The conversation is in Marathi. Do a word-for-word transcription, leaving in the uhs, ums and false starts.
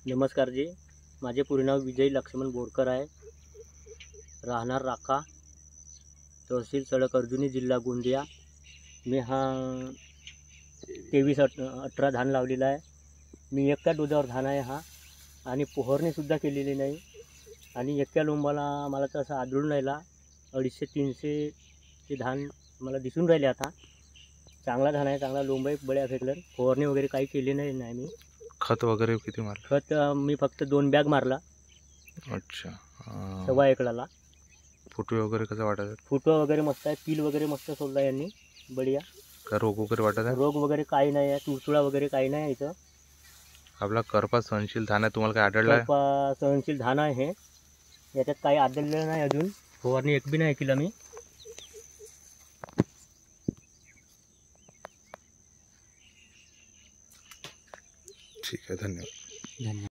नमस्कार जी, माझे पूर्ण नाव विजय लक्ष्मण बोरकर आहे. राहणार राखा, तहसील सडक अर्जुनी, जिल्हा गोंदिया. मी हा तेवीस अठ अठरा धान लावलेला आहे. मी एका डोजावर धान आहे हा, आणि पोहरणीसुद्धा केलेली नाही. आणि एका लोंबाला मला तर असं आढळून राहिला अडीचशे तीनशे ते धान मला दिसून राहिले. आता चांगला धान आहे, चांगला लोंब आहे, बळ्या फेकलं. फवारणी वगैरे काही केली नाही नाही मी. खत वगैरे किती मारलं? खत मी फक्त दोन बॅग मारला. अच्छा. अं, सव्वा एकराला. फुटवे वगैरे कसं वाटत आहे? फुटवा वगैरे मस्त आहे, पील वगैरे मस्त सोडला यांनी, बढिया. का रोग वगैरे वाटत आहे? रोग वगैरे काही नाही आहे, तुडतुडा वगैरे काही नाही आहे इथं. आपला करपा सहनशील धान आहे, तुम्हाला काय आढळलं आहे? करपा सहनशील धान आहे हे. याच्यात काही आढळलेलं नाही अजून. फवारणी एक बी नाही केला मी. ठीक आहे, धन्यवाद. धन्यवाद.